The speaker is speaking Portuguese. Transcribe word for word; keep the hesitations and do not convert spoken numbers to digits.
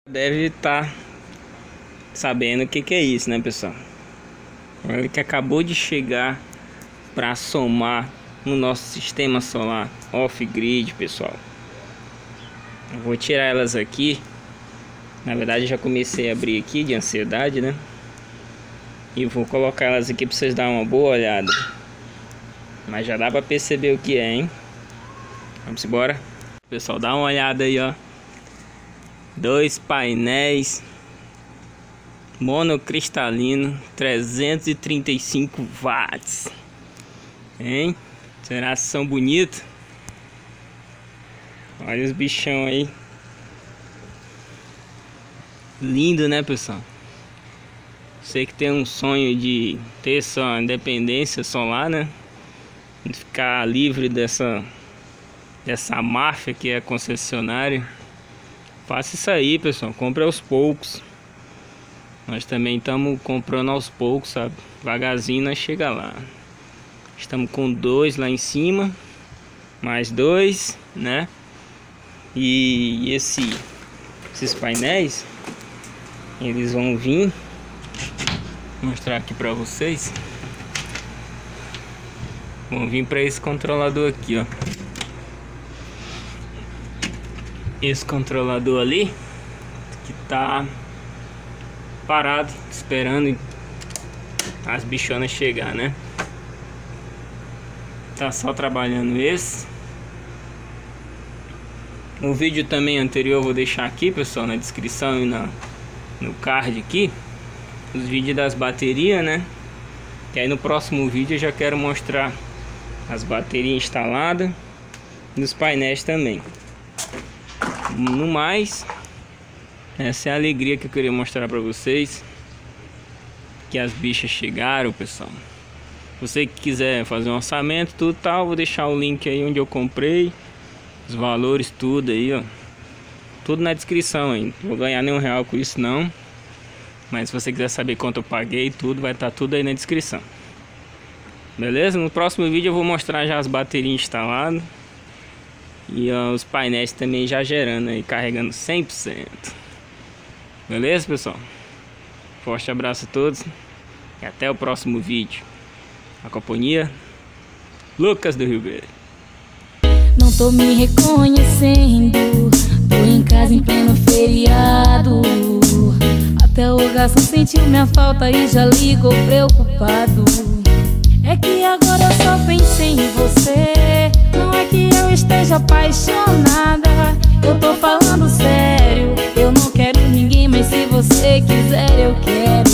Deve estar sabendo o que que é isso, né, pessoal? Ele que acabou de chegar para somar no nosso sistema solar off-grid, pessoal. Eu vou tirar elas aqui. Na verdade, já comecei a abrir aqui de ansiedade, né? E vou colocar elas aqui para vocês darem uma boa olhada. Mas já dá para perceber o que é, hein? Vamos embora. Pessoal, dá uma olhada aí, ó. Dois painéis monocristalino, trezentos e trinta e cinco watts, hein? Será que são bonitos? Olha os bichão aí. Lindo, né, pessoal? Você que tem um sonho de ter sua independência solar, né? De ficar livre dessa dessa máfia que é a concessionária. Faça isso aí, pessoal. Compre aos poucos. Nós também estamos comprando aos poucos, sabe? Devagarzinho nós chega lá. Estamos com dois lá em cima. Mais dois, né? E esse, esses painéis, eles vão vir. Vou mostrar aqui para vocês. Vão vir para esse controlador aqui, ó. Esse controlador ali que tá parado esperando as bichonas chegar, né? Tá só trabalhando esse. O vídeo também anterior eu vou deixar aqui, pessoal, na descrição e na, no card aqui, os vídeos das baterias, né? Que aí no próximo vídeo eu já quero mostrar as baterias instaladas e os painéis também. No mais, essa é a alegria que eu queria mostrar para vocês, que as bichas chegaram, pessoal. Você que quiser fazer um orçamento, tudo tal, vou deixar o link aí onde eu comprei, os valores, tudo aí, ó, tudo na descrição aí. Não vou ganhar nenhum real com isso não, mas se você quiser saber quanto eu paguei, tudo vai estar tudo aí na descrição. Beleza? No próximo vídeo eu vou mostrar já as baterias instaladas. E ó, os painéis também já gerando aí, carregando cem por cento. Beleza, pessoal? Forte abraço a todos. E até o próximo vídeo. A companhia Lucas do Rio Verde. Não tô me reconhecendo. Tô em casa em pleno feriado. Até o garçom sentiu minha falta e já ligou preocupado. É que agora eu só pensei em você. Não é que eu esteja apaixonada, eu tô falando sério. Eu não quero ninguém, mas se você quiser eu quero.